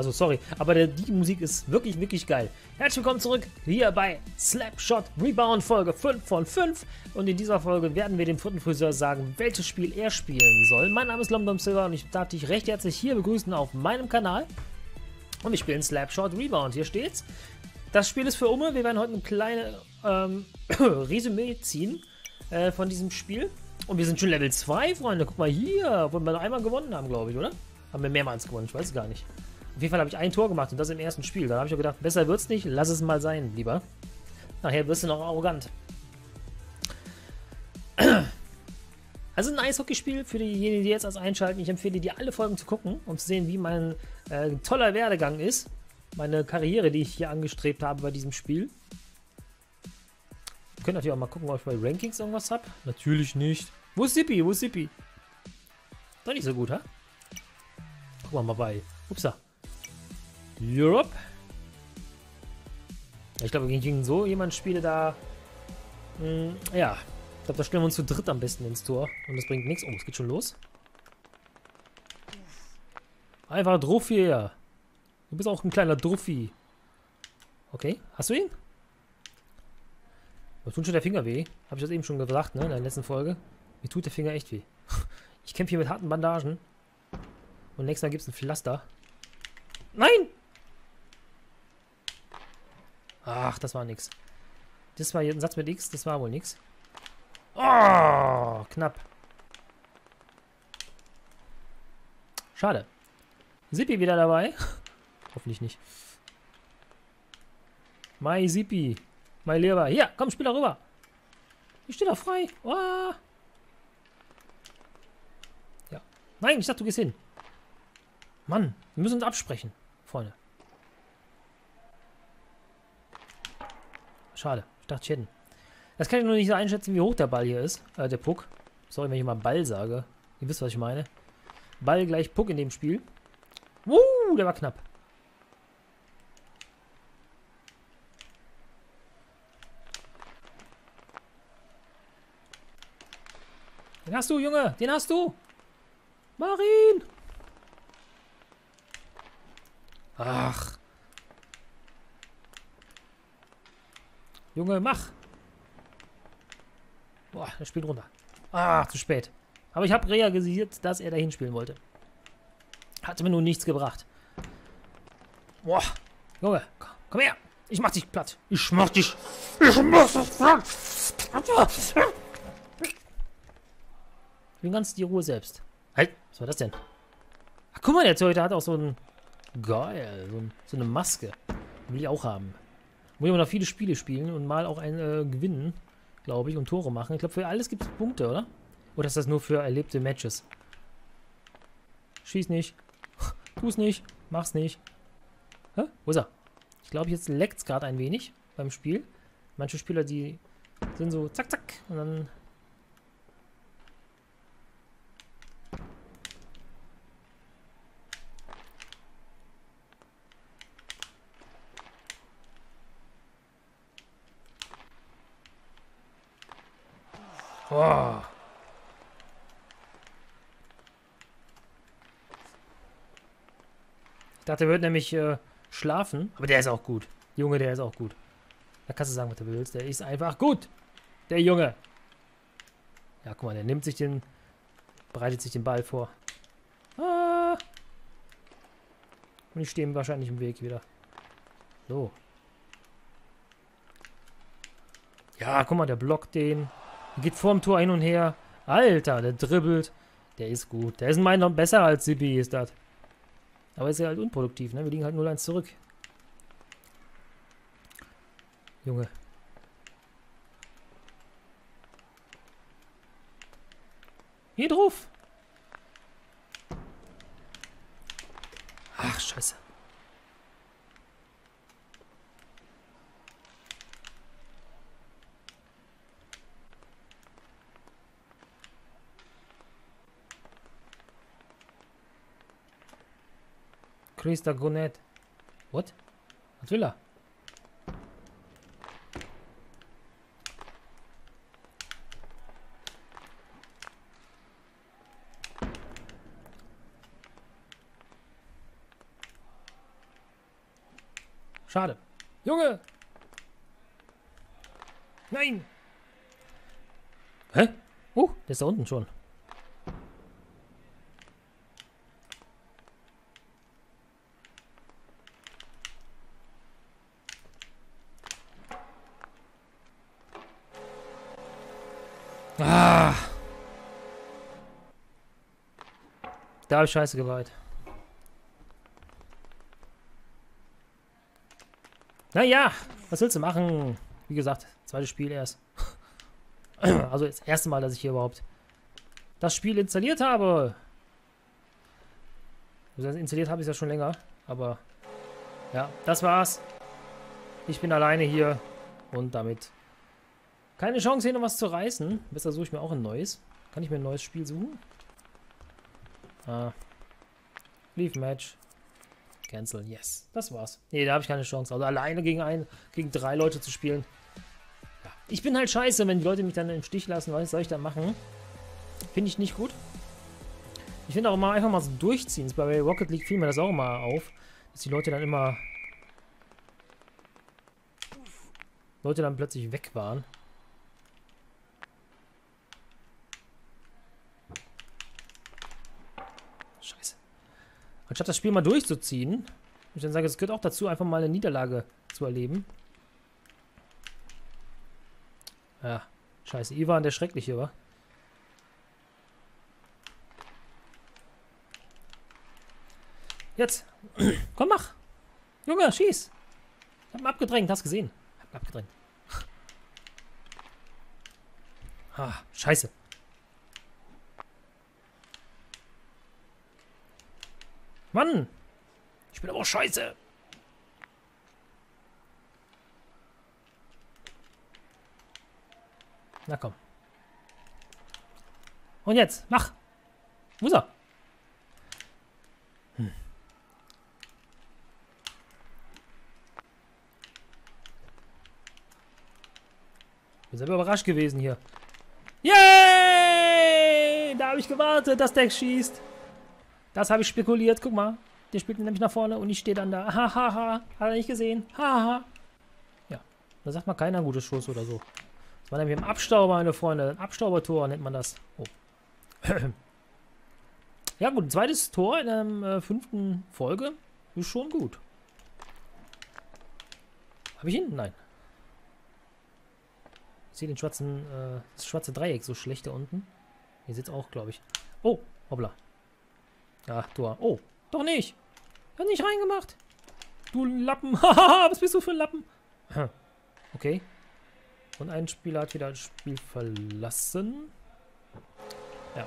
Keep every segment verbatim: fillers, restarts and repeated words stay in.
Also sorry, aber der, die Musik ist wirklich, wirklich geil. Herzlich willkommen zurück hier bei Slapshot Rebound Folge fünf von fünf. Und in dieser Folge werden wir dem vierten Friseur sagen, welches Spiel er spielen soll. Mein Name ist Lomdom Silver und ich darf dich recht herzlich hier begrüßen auf meinem Kanal. Und wir spielen Slapshot Rebound. Hier steht's. Das Spiel ist für Umme. Wir werden heute ein kleines ähm, Resümee ziehen äh, von diesem Spiel. Und wir sind schon Level zwei, Freunde. Guck mal hier, wo wir noch einmal gewonnen haben, glaube ich, oder? Haben wir mehrmals gewonnen, ich weiß es gar nicht. Auf jeden Fall habe ich ein Tor gemacht und das im ersten Spiel. Da habe ich auch gedacht, besser wird's nicht, lass es mal sein, lieber. Nachher wirst du noch arrogant. Also ein Eishockeyspiel für diejenigen, die jetzt erst einschalten. Ich empfehle dir, alle Folgen zu gucken, um zu sehen, wie mein äh, toller Werdegang ist. Meine Karriere, die ich hier angestrebt habe bei diesem Spiel. Ihr könnt natürlich auch mal gucken, ob ich bei Rankings irgendwas habe. Natürlich nicht. Wo ist Zippy? Wo ist Zippy? Doch nicht so gut, ha? Gucken wir mal bei. Upsa. Europe. Ich glaube, gegen so jemand spiele da. Mh, ja. Ich glaube, da stellen wir uns zu dritt am besten ins Tor. Und das bringt nichts. Oh, es geht schon los. Einfach Druffi her. Du bist auch ein kleiner Druffi. Okay, hast du ihn? Mir tut schon der Finger weh. Habe ich das eben schon gesagt, ne? In der letzten Folge. Mir tut der Finger echt weh. Ich kämpfe hier mit harten Bandagen. Und nächstes Mal gibt es ein Pflaster. Nein! Ach, das war nix. Das war jetzt ein Satz mit X, das war wohl nix. Oh, knapp. Schade. Zippy wieder dabei. Hoffentlich nicht. My Zippy. My Lieber. Hier, komm, spiel da rüber. Ich stehe da frei. Oh. Ja. Nein, ich dachte, du gehst hin. Mann, wir müssen uns absprechen, Freunde. Schade, ich dachte, ich hätte. Das kann ich nur nicht so einschätzen, wie hoch der Ball hier ist. Äh, der Puck. Sorry, wenn ich mal Ball sage. Ihr wisst, was ich meine. Ball gleich Puck in dem Spiel. Uh, der war knapp. Den hast du, Junge. Den hast du. Marin. Ach. Junge, mach. Boah, er spielt runter. Ah, zu spät. Aber ich habe realisiert, dass er dahin spielen wollte. Hatte mir nun nichts gebracht. Boah, Junge, komm her. Ich mach dich platt. Ich mach dich. Ich mach dich platt. Ich bin ganz die Ruhe selbst. Halt, was war das denn? Ach, guck mal, der Torhüter hat auch so ein... Geil, so, ein, so eine Maske. Will ich auch haben. Muss ich aber noch viele Spiele spielen und mal auch ein äh, gewinnen, glaube ich, und Tore machen. Ich glaube, für alles gibt es Punkte, oder? Oder ist das nur für erlebte Matches? Schieß nicht. Tu's nicht. Mach's nicht. Hä? Wo ist er? Ich glaube, jetzt leckt es gerade ein wenig beim Spiel. Manche Spieler, die sind so zack, zack. Und dann... Oh. Ich dachte, er wird nämlich äh, schlafen. Aber der ist auch gut. Junge, der ist auch gut. Da kannst du sagen, was du willst. Der ist einfach gut. Der Junge. Ja, guck mal, der nimmt sich den... Bereitet sich den Ball vor. Ah. Und ich stehe ihm wahrscheinlich im Weg wieder. So. Ja, guck mal, der blockt den. Der geht vorm Tor hin und her. Alter, der dribbelt. Der ist gut. Der ist mein noch besser als Zippy, ist das. Aber ist ja halt unproduktiv, ne? Wir liegen halt null eins zurück. Junge. Hier drauf. Ach, scheiße. Chris Dagonet. What? Was will er? schade. Junge! Nein! Hä? Uh, der ist da unten schon. Ah! Da habe ich Scheiße geweiht. Naja, was willst du machen? Wie gesagt, zweites Spiel erst. Also das erste Mal, dass ich hier überhaupt das Spiel installiert habe. Also installiert habe ich es ja schon länger, aber ja, das war's. Ich bin alleine hier und damit keine Chance, hier noch was zu reißen. Besser suche ich mir auch ein neues. Kann ich mir ein neues Spiel suchen? Ah. Leave Match. Cancel, yes. Das war's. Nee, da habe ich keine Chance. Also alleine gegen ein, gegen drei Leute zu spielen. Ja. Ich bin halt scheiße, wenn die Leute mich dann im Stich lassen. Was soll ich da machen? Finde ich nicht gut. Ich finde auch mal einfach mal so durchziehen. Bei Rocket League fiel mir das auch immer auf. Dass die Leute dann immer... Leute dann plötzlich weg waren. Scheiße. Anstatt das Spiel mal durchzuziehen, ich dann sage, es gehört auch dazu, einfach mal eine Niederlage zu erleben. Ja, scheiße. Ivan, der Schreckliche, wa? Jetzt. Komm, mach. Junge, schieß. Ich hab ihn abgedrängt, hast gesehen. Ich hab ihn abgedrängt. Ah, scheiße. Mann! Ich bin aber auch scheiße! Na komm. Und jetzt, mach! Wo ist er? Hm. Bin selber überrascht gewesen hier. Yay! Da habe ich gewartet, dass der schießt. Das habe ich spekuliert. Guck mal. Der spielt nämlich nach vorne und ich stehe dann da. Hahaha. Ha, ha. Hat er nicht gesehen. Haha. Ha. Ja. Da sagt mal keiner ein gutes Schuss oder so. Das war nämlich ein Abstauber, meine Freunde. Ein Abstaubertor nennt man das. Oh. Ja gut, ein zweites Tor in der äh, fünften Folge ist schon gut. Habe ich ihn? Nein. Ich sehe den schwarzen, äh, das schwarze Dreieck so schlecht da unten. Hier sitzt auch, glaube ich. Oh, hoppla. Ja, Tor. Oh, doch nicht. Hat nicht reingemacht. Du Lappen. Haha, was bist du für ein Lappen? Okay. Und ein Spieler hat wieder das Spiel verlassen. Ja.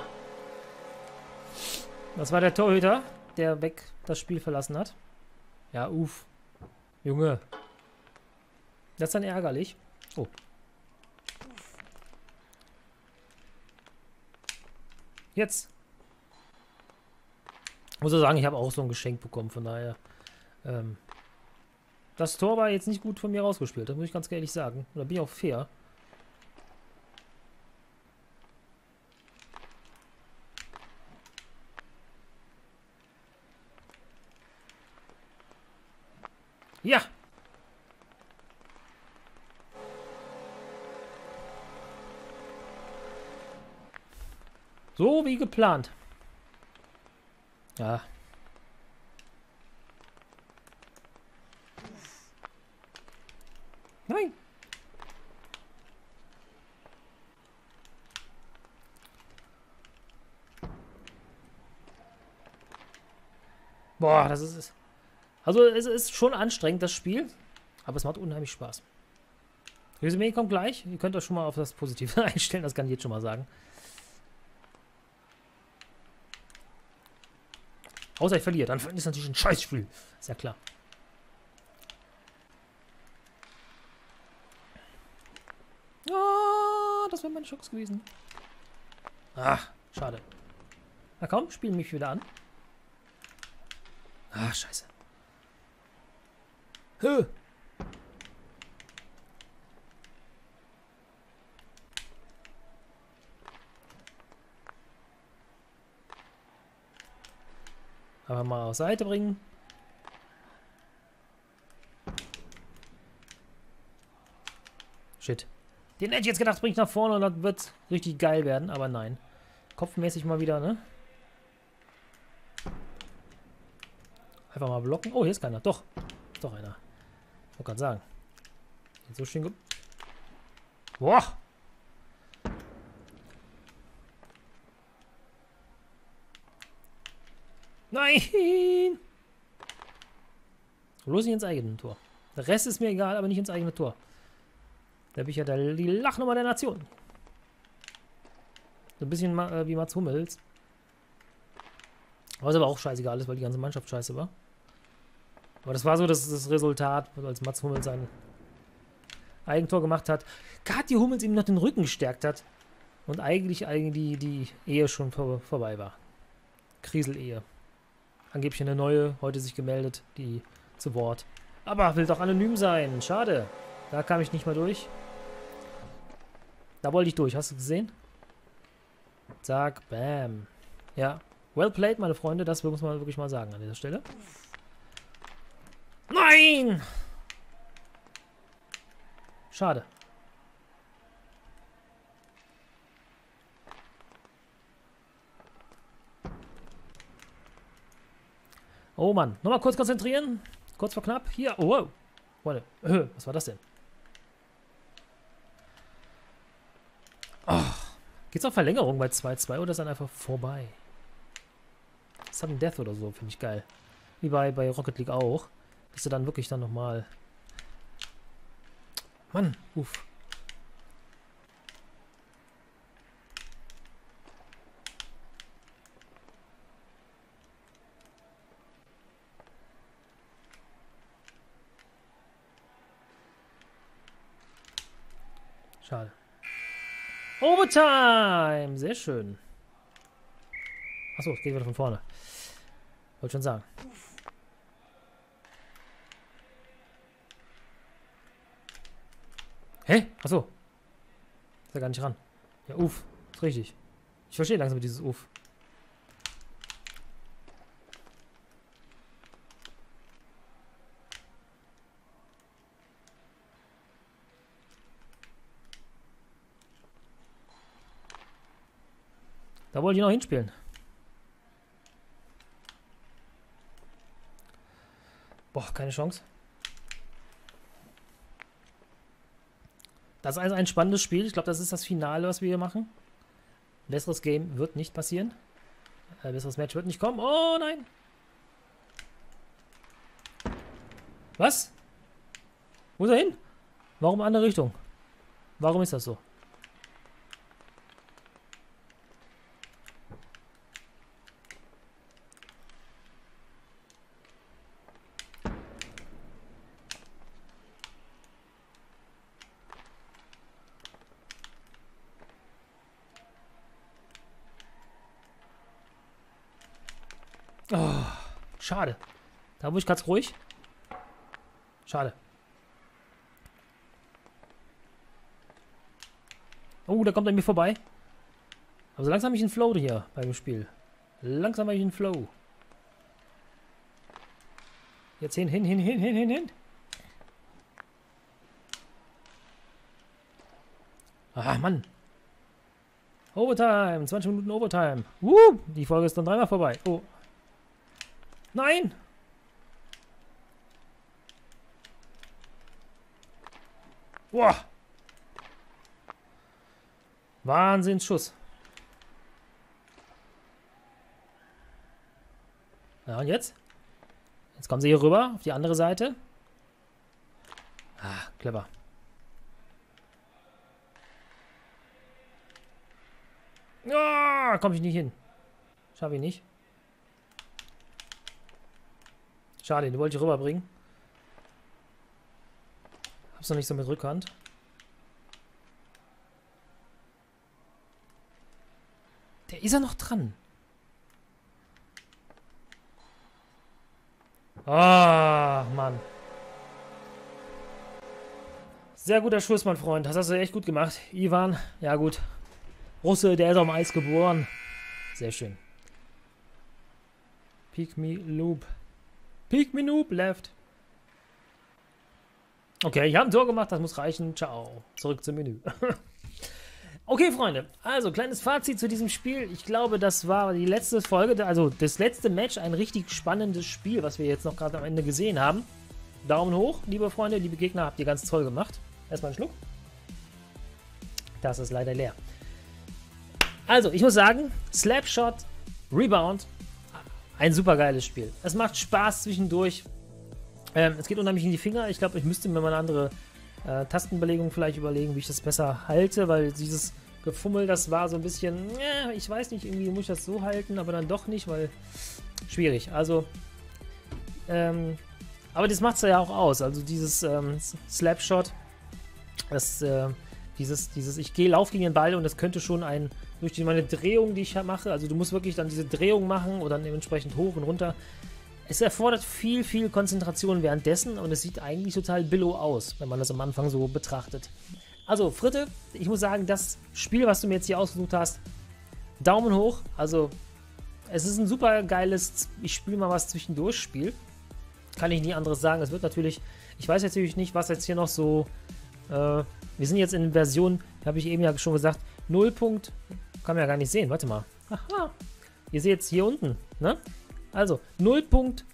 Das war der Torhüter, der weg das Spiel verlassen hat. Ja, uff. Junge. Das ist dann ärgerlich. Oh. Jetzt. Muss ich sagen, ich habe auch so ein Geschenk bekommen, von daher. Ähm, das Tor war jetzt nicht gut von mir rausgespielt, das muss ich ganz ehrlich sagen. Und da bin ich auch fair. Ja! So wie geplant. Ja. Nein. Boah, das ist es. Also es ist schon anstrengend, das Spiel. Aber es macht unheimlich Spaß. Resümee kommt gleich. Ihr könnt euch schon mal auf das Positive einstellen, das kann ich jetzt schon mal sagen. Außer ich verliere, dann ist es natürlich ein Scheißspiel. Ist ja klar. Ah, das wäre meine Chance gewesen. Ach, schade. Na komm, spielen mich wieder an. Ach, scheiße. Hö. Aber mal auf Seite bringen. Shit. Den hätte ich jetzt gedacht, bringe ich nach vorne und das wird richtig geil werden, aber nein. Kopfmäßig mal wieder, ne? Einfach mal blocken. Oh, hier ist keiner. Doch. Ist doch einer. Ich wollte gerade sagen. So schön gut. Boah! Nein! Bloß nicht ins eigene Tor. Der Rest ist mir egal, aber nicht ins eigene Tor. Da bin ich ja der, die Lachnummer der Nation. So ein bisschen äh, wie Mats Hummels. Was aber auch scheißegal ist, weil die ganze Mannschaft scheiße war. Aber das war so das, das Resultat, als Mats Hummels sein Eigentor gemacht hat. Kathi Hummels ihm noch den Rücken gestärkt hat. Und eigentlich, eigentlich die, die Ehe schon vor, vorbei war. Krisel-Ehe. Angeblich eine neue, heute sich gemeldet, die zu Wort. Aber will doch anonym sein. Schade. Da kam ich nicht mal durch. Da wollte ich durch. Hast du gesehen? Zack, bam. Ja. Well played, meine Freunde. Das muss man wirklich mal sagen an dieser Stelle. Nein! Schade. Oh Mann. Nochmal kurz konzentrieren. Kurz vor knapp. Hier. Oh, wow. Warte. Äh, was war das denn? Oh. Geht's auf Verlängerung bei zwei zwei oder ist dann einfach vorbei? Sudden Death oder so, finde ich geil. Wie bei, bei Rocket League auch. Dass du dann wirklich dann nochmal... Mann, uff. Schade. Overtime! Sehr schön. Achso, es geht wieder von vorne. Wollte schon sagen. Hä? Achso. Ist ja gar nicht ran. Ja, uff. Ist richtig. Ich verstehe langsam dieses Uff. Da wollte ich noch hinspielen. Boah, keine Chance. Das ist also ein spannendes Spiel. Ich glaube, das ist das Finale, was wir hier machen. Ein besseres Game wird nicht passieren. Ein besseres Match wird nicht kommen. Oh nein! Was? Wo ist er hin? Warum andere Richtung? Warum ist das so? Oh, schade. Da wurde ich ganz ruhig. Schade. Oh, da kommt er mir vorbei. Aber so langsam habe ich einen Flow hier beim Spiel. Langsam habe ich einen Flow. Jetzt hin, hin, hin, hin, hin, hin, hin. Ah, Mann. Overtime. zwanzig Minuten Overtime. Uh, die Folge ist dann dreimal vorbei. Oh. Nein! Boah! Wahnsinnsschuss. Ja, und jetzt? Jetzt kommen sie hier rüber, auf die andere Seite. Ah, clever. Ah, komme ich nicht hin. Schaffe ich nicht. Schade, den wollte ich rüberbringen. Hab's noch nicht so mit Rückhand. Der ist ja noch dran. Ah, Mann. Sehr guter Schuss, mein Freund. Das hast du echt gut gemacht. Ivan, ja gut. Russe, der ist auf dem Eis geboren. Sehr schön. Pick me loop. Pick me noob left. Okay, ich habe ein Tor gemacht, das muss reichen. Ciao. Zurück zum Menü. Okay, Freunde, also kleines Fazit zu diesem Spiel. Ich glaube, das war die letzte Folge, also das letzte Match, ein richtig spannendes Spiel, was wir jetzt noch gerade am Ende gesehen haben. Daumen hoch, liebe Freunde, liebe Gegner, habt ihr ganz toll gemacht. Erstmal einen Schluck. Das ist leider leer. Also, ich muss sagen, Slapshot, Rebound, ein super geiles Spiel. Es macht Spaß zwischendurch. Ähm, es geht unheimlich in die Finger. Ich glaube, ich müsste mir mal eine andere äh, Tastenbelegung vielleicht überlegen, wie ich das besser halte, weil dieses Gefummel, das war so ein bisschen, äh, ich weiß nicht, irgendwie muss ich das so halten, aber dann doch nicht, weil schwierig. Also, ähm, aber das macht es ja auch aus. Also dieses ähm, Slapshot, das, äh, dieses, dieses, ich gehe, lauf gegen den Ball und das könnte schon ein, durch die, meine Drehung, die ich mache, also du musst wirklich dann diese Drehung machen oder dann dementsprechend hoch und runter. Es erfordert viel, viel Konzentration währenddessen und es sieht eigentlich total billow aus, wenn man das am Anfang so betrachtet. Also, Fritte, ich muss sagen, das Spiel, was du mir jetzt hier ausgesucht hast, Daumen hoch. Also, es ist ein super geiles, ich spiele mal was zwischendurch Spiel. Kann ich nie anderes sagen. Es wird natürlich, ich weiß natürlich nicht, was jetzt hier noch so, äh, wir sind jetzt in Version, habe ich eben ja schon gesagt, null. Punkt, kann man ja gar nicht sehen, warte mal. Aha, ihr seht es hier unten, ne? Also, null Punkt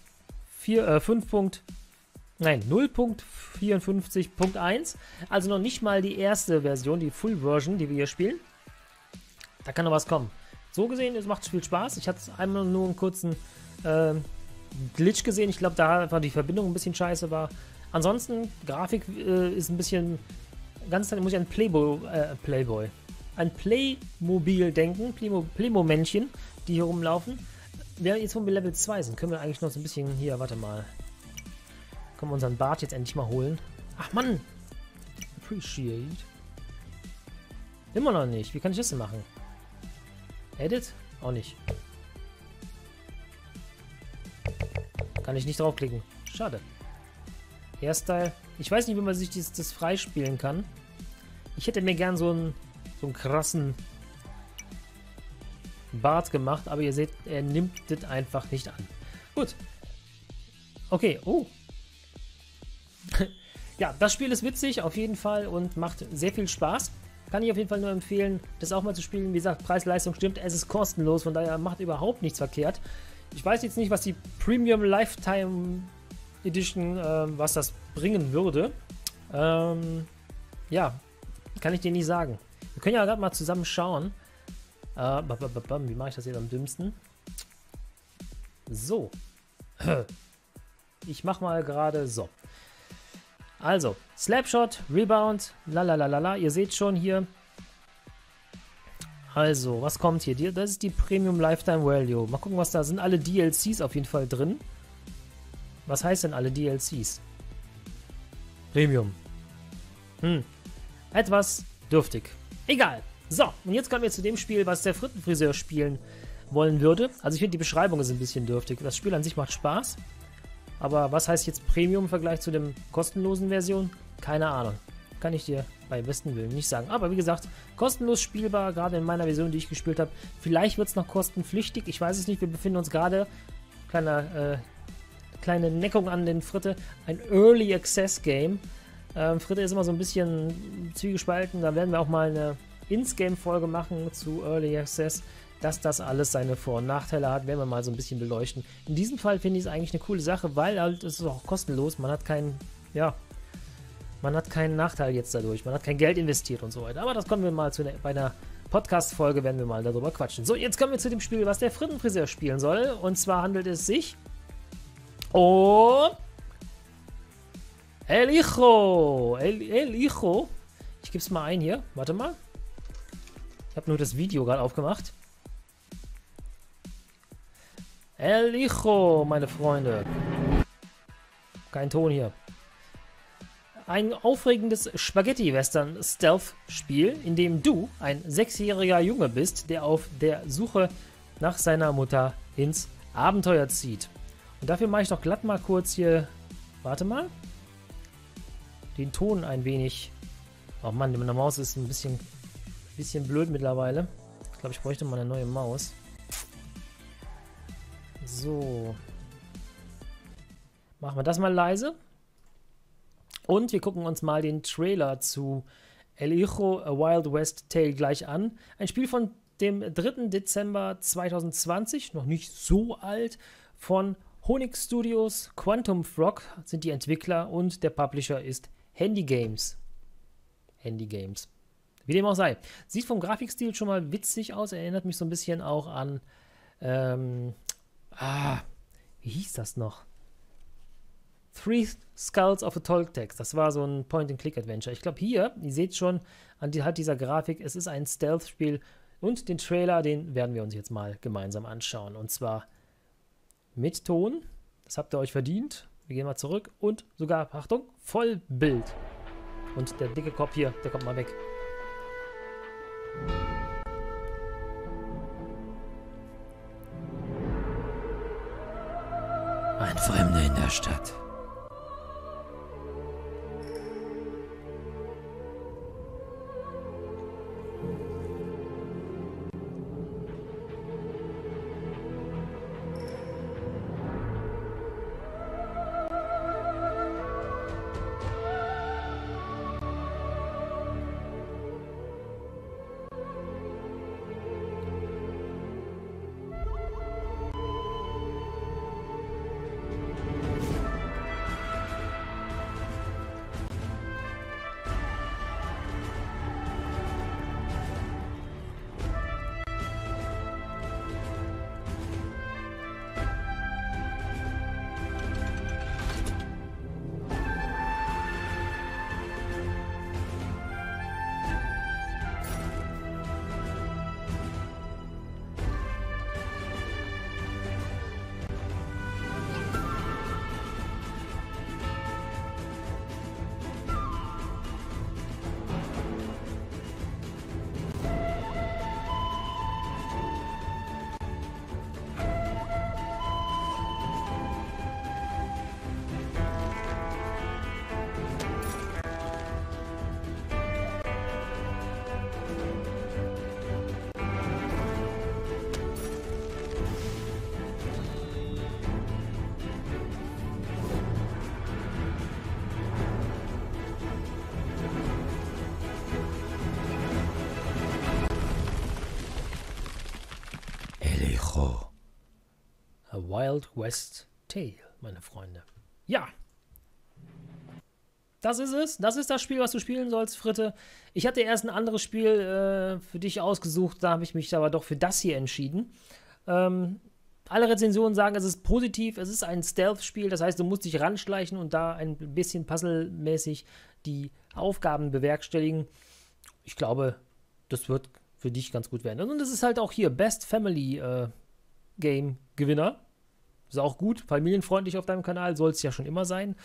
fünf. Nein, null Punkt vierundfünfzig Punkt eins. Also noch nicht mal die erste Version, die Full Version, die wir hier spielen. Da kann noch was kommen. So gesehen, es macht viel Spaß. Ich hatte einmal nur einen kurzen äh, Glitch gesehen. Ich glaube, da einfach die Verbindung ein bisschen scheiße war. Ansonsten, Grafik äh, ist ein bisschen, ganz muss ich an Playboy, äh, Playboy, an Playmobil denken, Playmo, Playmo-Männchen, die hier rumlaufen. Während jetzt, wo wir Level zwei sind, können wir eigentlich noch so ein bisschen hier, warte mal. Können wir unseren Bart jetzt endlich mal holen. Ach Mann! Appreciate. Immer noch nicht. Wie kann ich das denn machen? Edit? Auch nicht. Kann ich nicht draufklicken. Schade. Hairstyle. Ich weiß nicht, wie man sich das, das freispielen kann. Ich hätte mir gern so einen, so einen krassen Bart gemacht, aber ihr seht, er nimmt das einfach nicht an. Gut. Okay, oh. Ja, das Spiel ist witzig, auf jeden Fall, und macht sehr viel Spaß. Kann ich auf jeden Fall nur empfehlen, das auch mal zu spielen. Wie gesagt, Preis-Leistung stimmt, es ist kostenlos, von daher macht überhaupt nichts verkehrt. Ich weiß jetzt nicht, was die Premium Lifetime Edition, äh, was das bringen würde. Ähm, ja, kann ich dir nicht sagen. Wir können ja gerade mal zusammen schauen. Uh, wie mache ich das jetzt am dümmsten? So. Ich mache mal gerade so. Also, Slapshot, Rebound, lalalala. Ihr seht schon hier. Also, was kommt hier? Das ist die Premium Lifetime Value. Mal gucken, was da sind. Alle D L Cs auf jeden Fall drin. Was heißt denn alle D L Cs? Premium. Hm. Etwas dürftig. Egal. So, und jetzt kommen wir zu dem Spiel, was der Frittenfriseur spielen wollen würde. Also ich finde, die Beschreibung ist ein bisschen dürftig. Das Spiel an sich macht Spaß. Aber was heißt jetzt Premium im Vergleich zu dem kostenlosen Version? Keine Ahnung. Kann ich dir bei besten Willen nicht sagen. Aber wie gesagt, kostenlos spielbar, gerade in meiner Version, die ich gespielt habe. Vielleicht wird es noch kostenpflichtig. Ich weiß es nicht. Wir befinden uns gerade, kleiner, äh, kleine Neckung an den Fritte, ein Early Access Game. Ähm, Fritte ist immer so ein bisschen zwiegespalten. Da werden wir auch mal eine Ins-Game-Folge machen zu Early Access. Dass das alles seine Vor- und Nachteile hat, werden wir mal so ein bisschen beleuchten. In diesem Fall finde ich es eigentlich eine coole Sache, weil halt es ist auch kostenlos. Man hat keinen, ja, man hat keinen Nachteil jetzt dadurch. Man hat kein Geld investiert und so weiter. Aber das kommen wir mal zu ne, bei einer Podcast-Folge, werden wir mal darüber quatschen. So, jetzt kommen wir zu dem Spiel, was der Frittenfriseur spielen soll. Und zwar handelt es sich um El Hijo. El, El Hijo. Ich gebe es mal ein hier. Warte mal. Ich habe nur das Video gerade aufgemacht. El Hijo, meine Freunde. Kein Ton hier. Ein aufregendes Spaghetti-Western-Stealth-Spiel, in dem du ein sechsjähriger Junge bist, der auf der Suche nach seiner Mutter ins Abenteuer zieht. Und dafür mache ich doch glatt mal kurz hier, warte mal, den Ton ein wenig. Oh Mann, mit der Maus ist ein bisschen, bisschen blöd mittlerweile. Ich glaube, ich bräuchte mal eine neue Maus. So. Machen wir das mal leise. Und wir gucken uns mal den Trailer zu El Hijo, A Wild West Tale gleich an. Ein Spiel von dem dritten Dezember zweitausendzwanzig, noch nicht so alt, von Honig Studios. Quantum Frog sind die Entwickler und der Publisher ist Handy Games. Handy Games. Wie dem auch sei. Sieht vom Grafikstil schon mal witzig aus. Erinnert mich so ein bisschen auch an ähm, ah, wie hieß das noch? Three Skulls of a Toltecs. Das war so ein Point-and-Click-Adventure. Ich glaube hier, ihr seht schon an die, halt dieser Grafik, es ist ein Stealth-Spiel und den Trailer, den werden wir uns jetzt mal gemeinsam anschauen. Und zwar mit Ton. Das habt ihr euch verdient. Wir gehen mal zurück und sogar, Achtung, Vollbild. Und der dicke Kopf hier, der kommt mal weg. Ein Fremder in der Stadt. A Wild West Tale, meine Freunde. Ja. Das ist es. Das ist das Spiel, was du spielen sollst, Fritte. Ich hatte erst ein anderes Spiel äh, für dich ausgesucht, da habe ich mich aber doch für das hier entschieden. Ähm, alle Rezensionen sagen, es ist positiv, es ist ein Stealth-Spiel, das heißt, du musst dich ranschleichen und da ein bisschen puzzlemäßig die Aufgaben bewerkstelligen. Ich glaube, das wird für dich ganz gut werden. Und das ist halt auch hier Best Family äh, Game Gewinner. Ist auch gut, familienfreundlich auf deinem Kanal, soll es ja schon immer sein.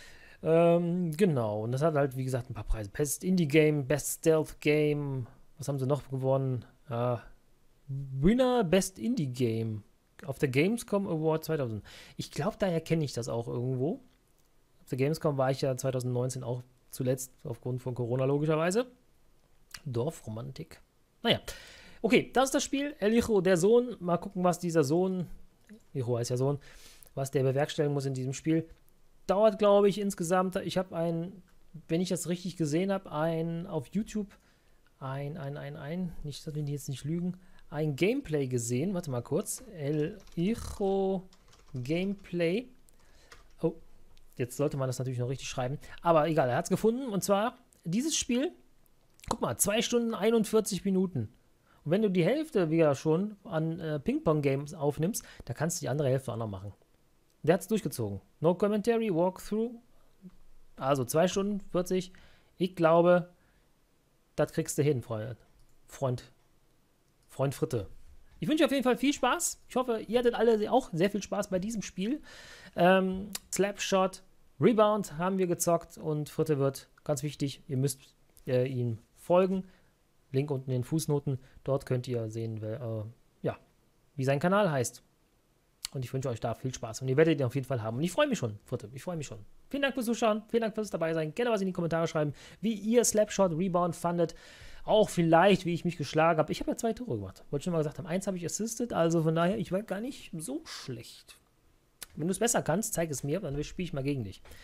Ähm, genau, und das hat halt, wie gesagt, ein paar Preise. Best Indie Game, Best Stealth Game, was haben sie noch gewonnen? Äh, Winner Best Indie Game auf der Gamescom Award zweitausend. Ich glaube, daher kenne ich das auch irgendwo. Auf der Gamescom war ich ja zweitausendneunzehn auch zuletzt, aufgrund von Corona logischerweise. Dorfromantik. Naja, okay, das ist das Spiel. El Hijo, der Sohn. Mal gucken, was dieser Sohn, Hijo heißt ja Sohn, was der bewerkstelligen muss in diesem Spiel. Dauert, glaube ich, insgesamt, ich habe ein, wenn ich das richtig gesehen habe, ein auf YouTube, ein, ein, ein, ein, nicht, dass wir die jetzt nicht lügen, ein Gameplay gesehen. Warte mal kurz. El Hijo Gameplay. Oh, jetzt sollte man das natürlich noch richtig schreiben. Aber egal, er hat es gefunden. Und zwar dieses Spiel, guck mal, zwei Stunden einundvierzig Minuten. Und wenn du die Hälfte wieder schon an äh, Ping-Pong-Games aufnimmst, da kannst du die andere Hälfte auch noch machen. Der hat es durchgezogen. No Commentary, Walkthrough. Also zwei Stunden vierzig. Ich glaube, das kriegst du hin, Freund. Freund. Freund Fritte. Ich wünsche auf jeden Fall viel Spaß. Ich hoffe, ihr hattet alle auch sehr viel Spaß bei diesem Spiel. Ähm, Slapshot, Rebound haben wir gezockt und Fritte wird, ganz wichtig, ihr müsst äh, ihm folgen. Link unten in den Fußnoten. Dort könnt ihr sehen, wer, äh, ja, wie sein Kanal heißt. Und ich wünsche euch da viel Spaß. Und ihr werdet ihn auf jeden Fall haben. Und ich freue mich schon, Fritte. Ich freue mich schon. Vielen Dank fürs Zuschauen. Vielen Dank fürs dabei sein. Gerne was in die Kommentare schreiben, wie ihr Slapshot Rebound fandet. Auch vielleicht, wie ich mich geschlagen habe. Ich habe ja zwei Tore gemacht. Wollte schon mal gesagt haben. Eins habe ich assisted. Also von daher, ich war gar nicht so schlecht. Wenn du es besser kannst, zeig es mir. Dann spiele ich mal gegen dich.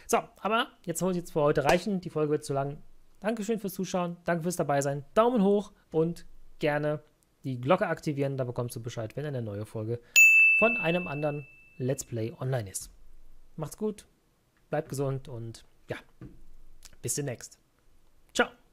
So, aber jetzt soll es jetzt für heute reichen. Die Folge wird zu lang. Dankeschön fürs Zuschauen. Danke fürs dabei sein. Daumen hoch und gerne die Glocke aktivieren. Da bekommst du Bescheid, wenn eine neue Folge von einem anderen Let's Play online ist. Macht's gut, bleibt gesund und ja, bis demnächst. Ciao.